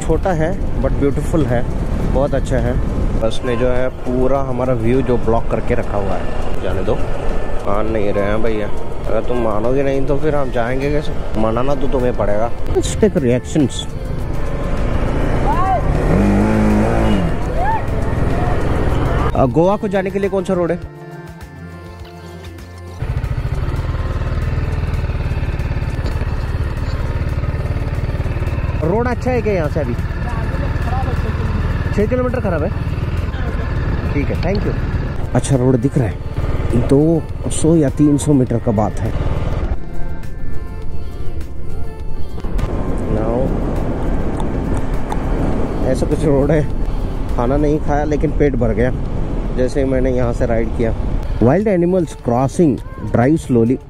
छोटा है but beautiful है, बहुत अच्छा है। बस ने जो है पूरा हमारा व्यू जो ब्लॉक करके रखा हुआ है। जाने दो, मान नहीं रहे हैं भैया। अगर तुम मानोगे नहीं तो फिर हम जाएंगे कैसे? मनाना तो तुम्हें पड़ेगा। Let's take reactions. गोवा को जाने के लिए कौन सा रोड है? रोड अच्छा है क्या यहाँ से? अभी 6 किलोमीटर खराब है। ठीक है, थैंक यू। अच्छा रोड दिख रहा है। 200 या 300 मीटर का बात है। नाउ ऐसा कुछ रोड है। खाना नहीं खाया लेकिन पेट भर गया जैसे ही मैंने यहाँ से राइड किया। Wild animals crossing, drive slowly.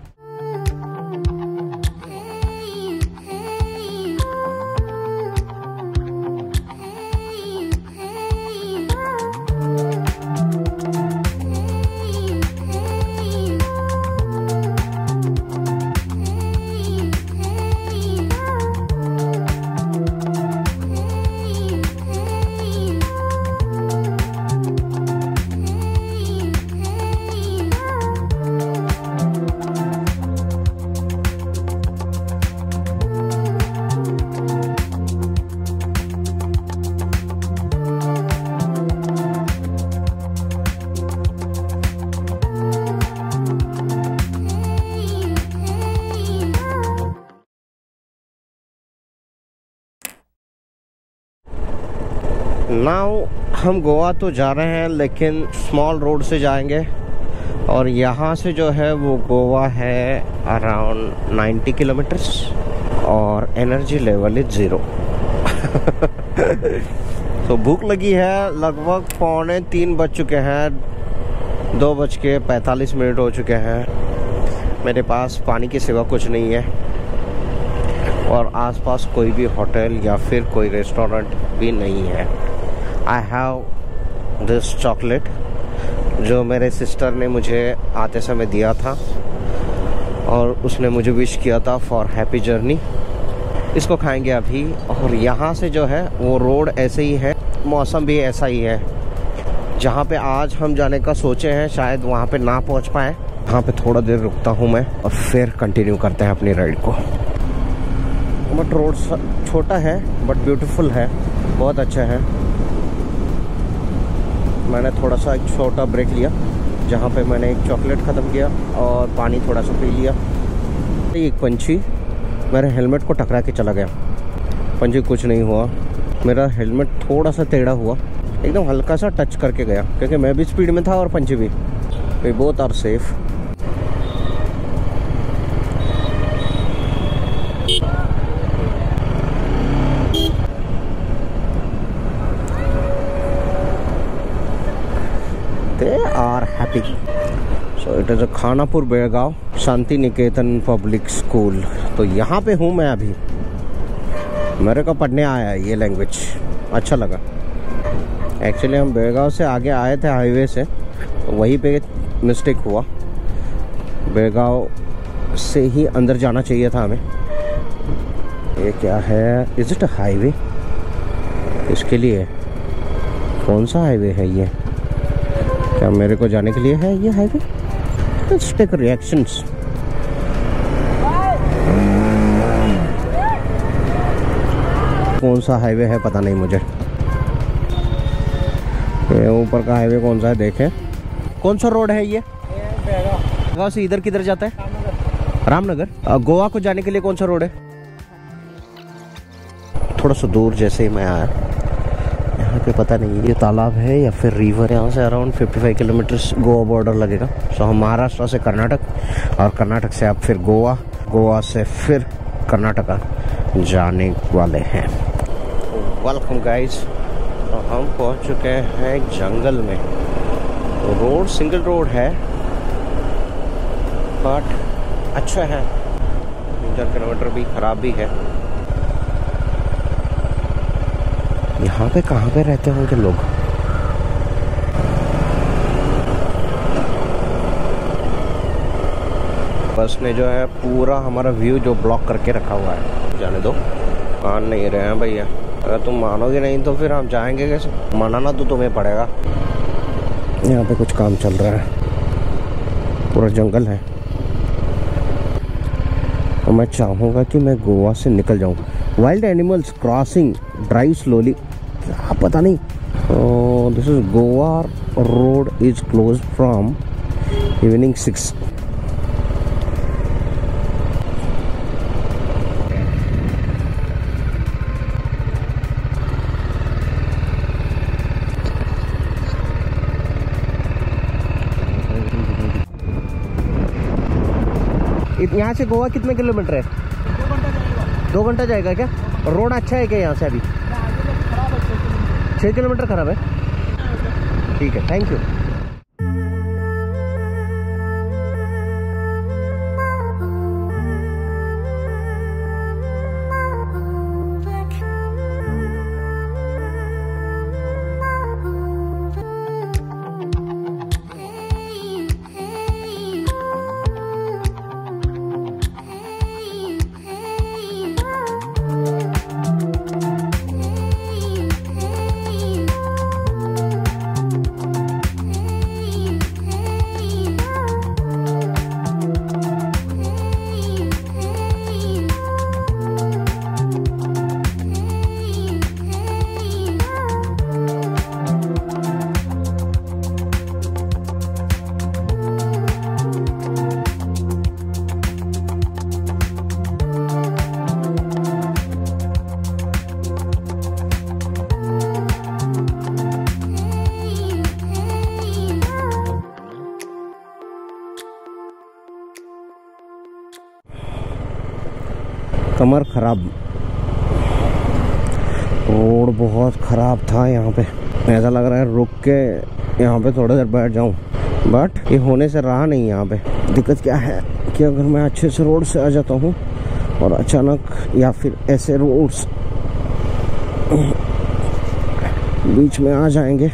Now हम गोवा तो जा रहे हैं लेकिन स्मॉल रोड से जाएंगे और यहाँ से जो है वो गोवा है अराउंड 90 किलोमीटर्स और एनर्जी लेवल इज 0। तो भूख लगी है। लगभग 2:45 बज चुके हैं, 2:45 हो चुके हैं। मेरे पास पानी की सिवा कुछ नहीं है और आसपास कोई भी होटल या फिर कोई रेस्टोरेंट भी नहीं है। आई हैव दिस चॉकलेट जो मेरे सिस्टर ने मुझे आते समय दिया था और उसने मुझे विश किया था फॉर हैप्पी जर्नी। इसको खाएंगे अभी। और यहाँ से जो है वो रोड ऐसे ही है, मौसम भी ऐसा ही है। जहाँ पे आज हम जाने का सोचे हैं शायद वहाँ पे ना पहुँच पाए। यहाँ पे थोड़ा देर रुकता हूँ मैं और फिर कंटिन्यू करते हैं अपनी राइड को। बट रोड छोटा है बट ब्यूटीफुल है, बहुत अच्छा है। मैंने थोड़ा सा एक छोटा ब्रेक लिया जहाँ पे मैंने एक चॉकलेट ख़त्म किया और पानी थोड़ा सा पी लिया। एक पंछी मेरे हेलमेट को टकरा के चला गया। पंछी कुछ नहीं हुआ, मेरा हेलमेट थोड़ा सा टेढ़ा हुआ, एकदम हल्का सा टच करके गया क्योंकि मैं भी स्पीड में था और पंछी भी। We both are safe. They are happy. So it is a Khanapur Belgaum Shanti Niketan public school. तो यहाँ पे हूँ मैं अभी। मेरे को पढ़ने आया है ये लैंग्वेज, अच्छा लगा। एक्चुअली हम बेळगाव से आगे आए थे हाईवे से, तो वहीं पे मिस्टेक हुआ। बेळगाव से ही अंदर जाना चाहिए था हमें। ये क्या है? Is it a highway? इसके लिए कौन सा हाईवे है ये? क्या मेरे को जाने के लिए है ये हाईवे? Let's take reactions. कौन सा हाईवे है पता नहीं मुझे। ये ऊपर का हाईवे कौन सा है देखें। कौन सा रोड है ये? बेळगाव से इधर किधर जाता है? रामनगर। गोवा को जाने के लिए कौन सा रोड है? थोड़ा सा दूर जैसे ही मैं आया, यहाँ पे पता नहीं ये तालाब है या फिर रिवर। यहाँ से अराउंड 55 किलोमीटर्स गोवा बॉर्डर लगेगा। सो हम महाराष्ट्र से कर्नाटक और कर्नाटक से अब फिर गोवा, गोवा से फिर कर्नाटका जाने वाले हैं। Welcome guys. तो हम पहुँच चुके हैं एक जंगल में। तो रोड सिंगल रोड है बट अच्छा है। 3-4 किलोमीटर भी ख़राब भी है। यहाँ पे कहाँ पे रहते होंगे लोग? बस ने जो है पूरा हमारा व्यू जो ब्लॉक करके रखा हुआ है। जाने दो, मान नहीं रहे हैं भैया। अगर तुम मानोगे नहीं तो फिर हम जाएंगे कैसे? मनाना तो तुम्हें पड़ेगा। यहाँ पे कुछ काम चल रहा है, पूरा जंगल है और मैं चाहूँगा कि मैं गोवा से निकल जाऊँ। Wild animals crossing, drive slowly, क्या पता नहीं। This is Goa road is close from evening 6। यहाँ से गोवा कितने किलोमीटर है? 2 घंटा जाएगा क्या? रोड अच्छा है क्या यहाँ से? अभी 6 किलोमीटर खराब है। ठीक है, थैंक यू। कमर खराब, रोड बहुत ख़राब था यहाँ पे। ऐसा लग रहा है रुक के यहाँ पे थोड़ी देर बैठ जाऊँ, बट ये होने से रहा नहीं। यहाँ पे दिक्कत क्या है कि अगर मैं अच्छे से रोड से आ जाता हूँ और अचानक या फिर ऐसे रोड्स बीच में आ जाएंगे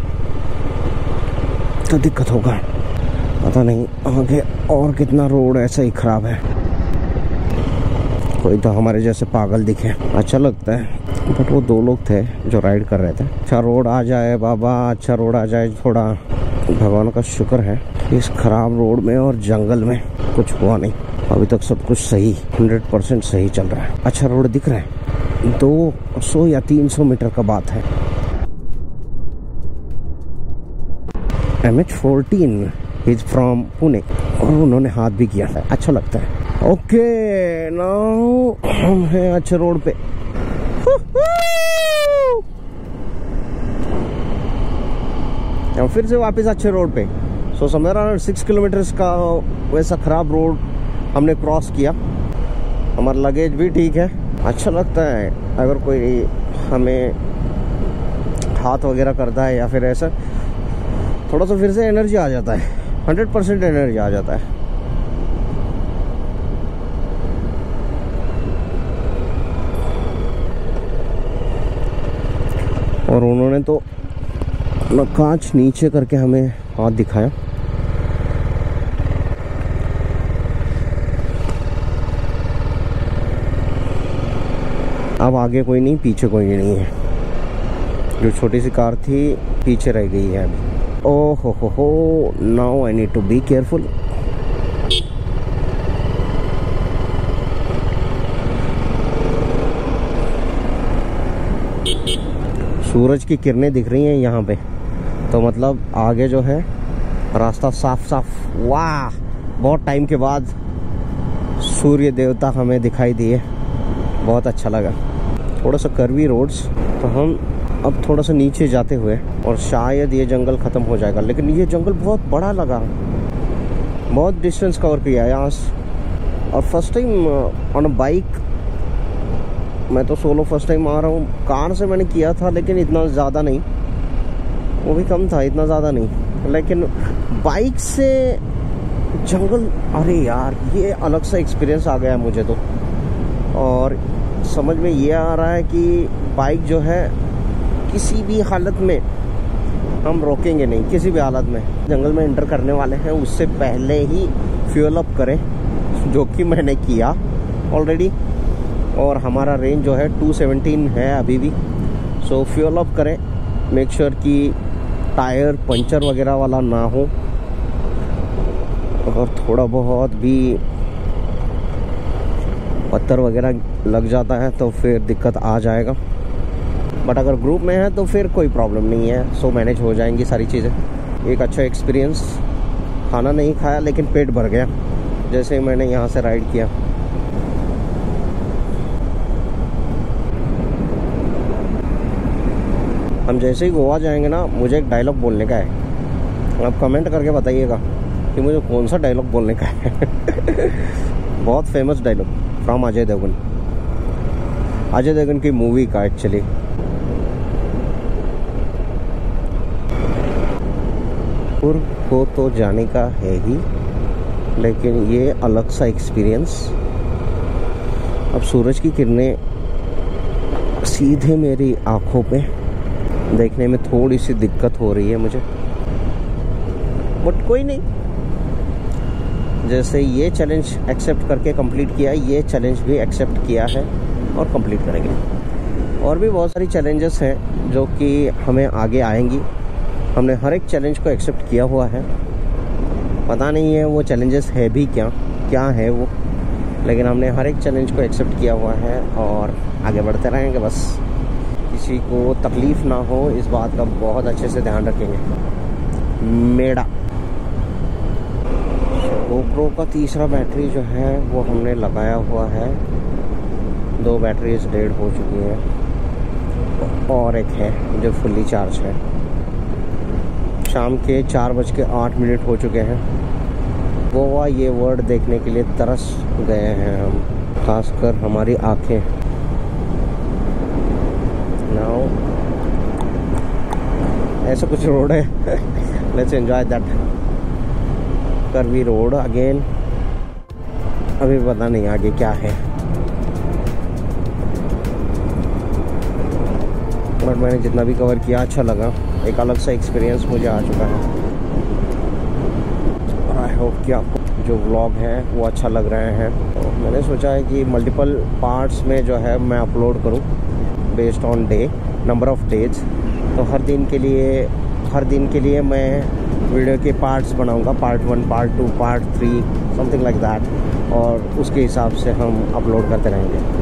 तो दिक्कत होगा। पता नहीं आगे और कितना रोड ऐसा ही ख़राब है। कोई तो हमारे जैसे पागल दिखे, अच्छा लगता है। बट वो 2 लोग थे जो राइड कर रहे थे। अच्छा रोड आ जाए बाबा, अच्छा रोड आ जाए। थोड़ा भगवान का शुक्र है इस खराब रोड में और जंगल में कुछ हुआ नहीं। अभी तक सब कुछ सही, 100% सही चल रहा है। अच्छा रोड दिख रहा है। 200 या 300 मीटर का बात है। MH14 इज फ्रॉम पुणे और उन्होंने हाथ भी किया है, अच्छा लगता है। ओके नाउ हम हैं अच्छे रोड पे। हम फिर से वापस अच्छे रोड पे। सो समवेयर अराउंड 6 किलोमीटर्स का वैसा खराब रोड हमने क्रॉस किया। हमारा लगेज भी ठीक है, अच्छा लगता है। अगर कोई हमें हाथ वगैरह करता है या फिर ऐसा, थोड़ा सा फिर से एनर्जी आ जाता है, 100% एनर्जी आ जाता है। और उन्होंने तो अपना कांच नीचे करके हमें हाथ दिखाया। अब आगे कोई नहीं, पीछे कोई नहीं है। जो छोटी सी कार थी पीछे रह गई है अभी। ओह हो, now I need to be careful. सूरज की किरणें दिख रही हैं यहाँ पे, तो मतलब आगे जो है रास्ता साफ साफ। वाह, बहुत टाइम के बाद सूर्य देवता हमें दिखाई दिए, बहुत अच्छा लगा। थोड़ा सा कर्वी रोड्स, तो हम अब थोड़ा सा नीचे जाते हुए और शायद ये जंगल ख़त्म हो जाएगा। लेकिन ये जंगल बहुत बड़ा लगा, बहुत डिस्टेंस कवर किया यहाँ से। और first time on a bike, मैं तो सोलो फर्स्ट टाइम आ रहा हूँ। कार से मैंने किया था लेकिन इतना ज़्यादा नहीं, वो भी कम था, इतना ज़्यादा नहीं। लेकिन बाइक से जंगल, अरे यार ये अलग सा एक्सपीरियंस आ गया मुझे तो। और समझ में ये आ रहा है कि बाइक जो है किसी भी हालत में हम रोकेंगे नहीं, किसी भी हालत में। जंगल में एंटर करने वाले हैं उससे पहले ही फ्यूल अप करें, जो कि मैंने किया ऑलरेडी। और हमारा रेंज जो है 217 है अभी भी। सो फ्यूल अप करें, मेक श्योर कि टायर पंचर वगैरह वाला ना हो, और थोड़ा बहुत भी पत्थर वगैरह लग जाता है तो फिर दिक्कत आ जाएगा। बट अगर ग्रुप में है तो फिर कोई प्रॉब्लम नहीं है, सो मैनेज हो जाएंगी सारी चीज़ें। एक अच्छा एक्सपीरियंस, खाना नहीं खाया लेकिन पेट भर गया जैसे ही मैंने यहाँ से राइड किया। हम जैसे ही गोवा जाएंगे ना, मुझे एक डायलॉग बोलने का है। आप कमेंट करके बताइएगा कि मुझे कौन सा डायलॉग बोलने का है। बहुत famous dialogue from Ajay Devgan, Ajay Devgan की मूवी का एक्चुअली। को तो जाने का है ही, लेकिन ये अलग सा एक्सपीरियंस। अब सूरज की किरणें सीधे मेरी आंखों पे देखने में थोड़ी सी दिक्कत हो रही है मुझे, बट कोई नहीं। जैसे ये चैलेंज एक्सेप्ट करके कंप्लीट किया, ये चैलेंज भी एक्सेप्ट किया है और कंप्लीट करेंगे। और भी बहुत सारी चैलेंजेस हैं जो कि हमें आगे आएंगी। हमने हर एक चैलेंज को एक्सेप्ट किया हुआ है, पता नहीं है वो चैलेंजेस है भी क्या है वो, लेकिन हमने हर एक चैलेंज को एक्सेप्ट किया हुआ है और आगे बढ़ते रहेंगे। बस किसी को तकलीफ़ ना हो इस बात का बहुत अच्छे से ध्यान रखेंगे। मेरा GoPro का तीसरा बैटरी जो है वो हमने लगाया हुआ है, 2 बैटरीज डेड हो चुकी हैं और एक है जो फुल्ली चार्ज है। शाम के 4:08 हो चुके हैं। गोवा ये वर्ड देखने के लिए तरस गए हैं हम, खासकर हमारी आंखें। नाउ ऐसा कुछ रोड है, let's enjoy that curvy road again. अभी पता नहीं आगे क्या है, बट मैंने जितना भी कवर किया अच्छा लगा। एक अलग सा एक्सपीरियंस मुझे आ चुका है। आई होप कि आपको जो व्लॉग है वो अच्छा लग रहे हैं। तो मैंने सोचा है कि मल्टीपल पार्ट्स में जो है मैं अपलोड करूं based on day, number of days. तो हर दिन के लिए मैं वीडियो के पार्ट्स बनाऊंगा, part 1, part 2, part 3, something like that, और उसके हिसाब से हम अपलोड करते रहेंगे।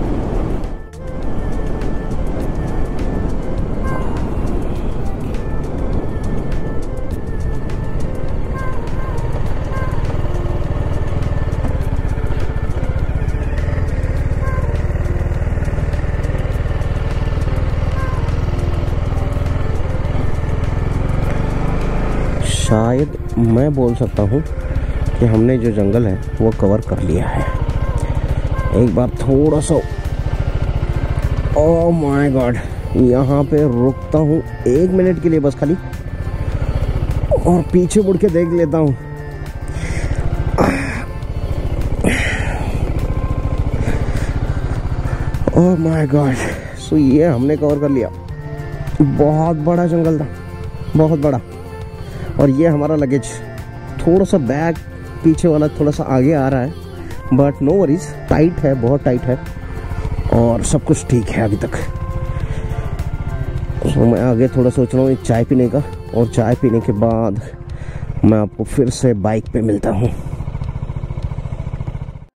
शायद मैं बोल सकता हूँ कि हमने जो जंगल है वो कवर कर लिया है। एक बार थोड़ा सा, ओह माय गॉड, यहाँ पे रुकता हूँ 1 मिनट के लिए बस खाली, और पीछे मुड़ के देख लेता हूँ। ओह माय गॉड, सो ये हमने कवर कर लिया। बहुत बड़ा जंगल था, बहुत बड़ा। और ये हमारा लगेज, थोड़ा सा बैग पीछे वाला थोड़ा सा आगे आ रहा है, बट नो वरीज, टाइट है, बहुत टाइट है और सब कुछ ठीक है अभी तक। तो मैं आगे थोड़ा सोच रहा हूँ एक चाय पीने का, और चाय पीने के बाद मैं आपको फिर से बाइक पे मिलता हूँ।